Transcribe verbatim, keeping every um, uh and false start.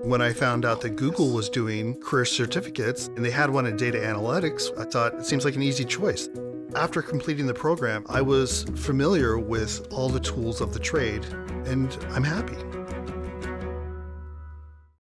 When I found out that Google was doing career certificates and they had one in data analytics, I thought it seems like an easy choice. After completing the program, I was familiar with all the tools of the trade, and I'm happy.